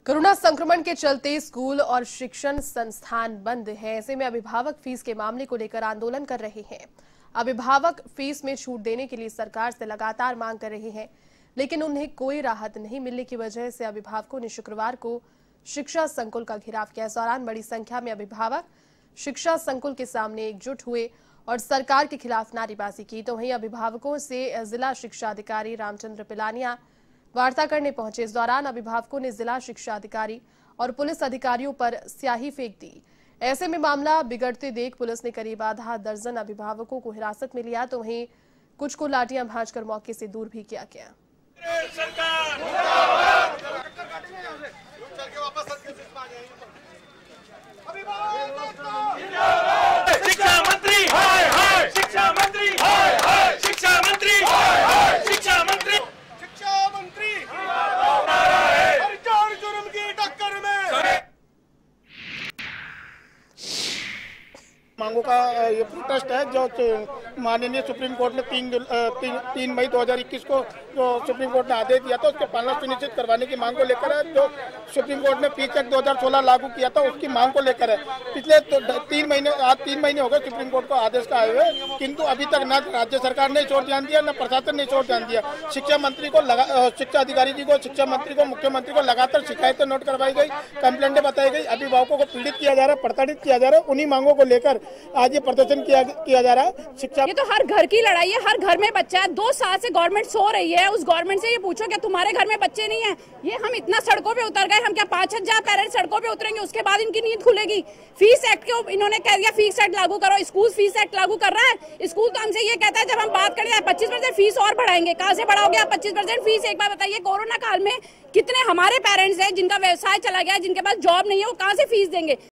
Corona संक्रमण के चलते स्कूल और शिक्षण संस्थान बंद हैं। ऐसे में अभिभावक फीस के मामले को लेकर आंदोलन कर रहे हैं। अभिभावक फीस में छूट देने के लिए सरकार से लगातार मांग कर रहे हैं, लेकिन उन्हें कोई राहत नहीं मिलने की वजह से अभिभावकों ने शुक्रवार को शिक्षा संकुल का घेराव किया। इस दौरान बड़ी संख्या में अभिभावक शिक्षा संकुल के सामने एकजुट हुए और सरकार के खिलाफ नारेबाजी की। तो वहीं अभिभावकों से जिला शिक्षा अधिकारी रामचंद्र पिलानिया वार्ता करने पहुंचे। इस दौरान अभिभावकों ने जिला शिक्षा अधिकारी और पुलिस अधिकारियों पर स्याही फेंक दी। ऐसे में मामला बिगड़ते देख पुलिस ने करीब आधा दर्जन अभिभावकों को हिरासत में लिया, तो वहीं कुछ को लाठियां भांजकर मौके से दूर भी किया गया। शिक्षा मंत्री हाय हाय, शिक्षा मंत्री हाय हाय, शिक्षा मंत्री हाय हाय, शिक्षा मंत्री हर चार जुर्म की टक्कर में मांगों का ये प्रोटेस्ट है जो माननीय सुप्रीम कोर्ट ने 3 मई 2021 को जो सुप्रीम कोर्ट ने आदेश दिया था उसके पालना सुनिश्चित करवाने की मांग को लेकर है। जो सुप्रीम कोर्ट ने फीस एक्ट 2016 लागू किया था उसकी मांग को लेकर है। पिछले 3 महीने हो गए सुप्रीम कोर्ट को आदेश का आए हुए, किंतु अभी तक न राज्य सरकार ने इस ओर ध्यान दिया, न प्रशासन ने इस ओर ध्यान दिया। शिक्षा मंत्री को शिक्षा अधिकारी जी को, शिक्षा मंत्री को, मुख्यमंत्री को लगातार शिकायतें नोट करवाई गई, कंप्लेंटें बताई गई। अभिभावकों को पीड़ित किया जा रहा है, प्रताड़ित किया जा रहा है। उन्हीं मांगों को लेकर आज ये प्रदर्शन किया जा रहा है। शिक्षा ये तो हर घर की लड़ाई है। हर घर में बच्चा है। 2 साल से गवर्नमेंट सो रही है। उस गवर्नमेंट से ये पूछो कि तुम्हारे घर में बच्चे नहीं है। ये हम इतना सड़कों पे उतर गए, हम क्या 5,000 पेरेंट्स सड़कों पे उतरेंगे, उसके बाद इनकी नींद खुलेगी। फीस एक्ट को इन्होंने कह दिया फीस एक्ट लागू करो। स्कूल फीस एक्ट लागू कर रहा है। स्कूल तो हमसे ये कहता है जब हम बात करें 25% फीस और बढ़ाएंगे। कहाँ से बढ़ाओगे आप 25% फीस? एक बार बताइए, कोरोना काल में कितने हमारे पेरेंट्स हैं जिनका व्यवसाय चला गया, जिनके पास जॉब नहीं है, वो कहाँ से फीस देंगे?